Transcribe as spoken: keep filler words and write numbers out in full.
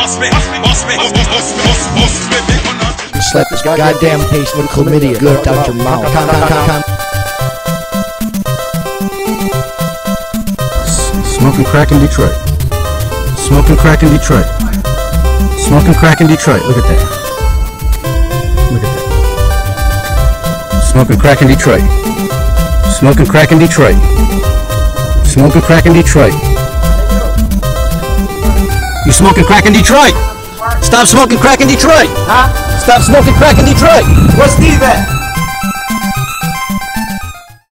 Slap this goddamn paste with chlamydia good out your mouth. Come, come, come, come. Smoking crack in Detroit. Smoking crack in Detroit. Smoking crack in Detroit. Look at that. Look at that. Smoking crack in Detroit. Smoking crack in Detroit. Smoking crack in Detroit. You smoking crack in Detroit? Stop smoking crack in Detroit! Huh? Stop smoking crack in Detroit! Where's Steve at?